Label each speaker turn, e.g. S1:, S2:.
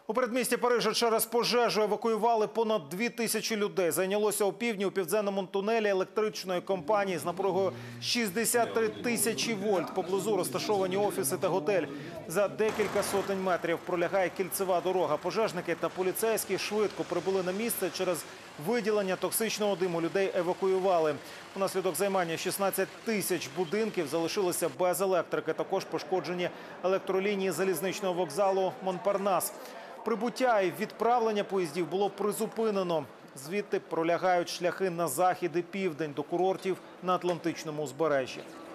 S1: У передмісті Парижа через пожежу евакуювали понад 2000 людей. Зайнялося опівдні у південному тунелі електричної компанії з напругою 63 тисячі вольт. Поблизу розташовані офіси та готель. За декілька сотень метрів пролягає кільцева дорога. Пожежники та поліцейські швидко прибули на місце. Через виділення токсичного диму людей евакуювали. Унаслідок займання 16 тисяч будинків залишилися без електрики. Також пошкоджені електролінії залізничного вокзалу Монпарнас. Прибуття і відправлення поїздів було призупинено. Звідти пролягають шляхи на захід і південь до курортів на Атлантичному узбережжі.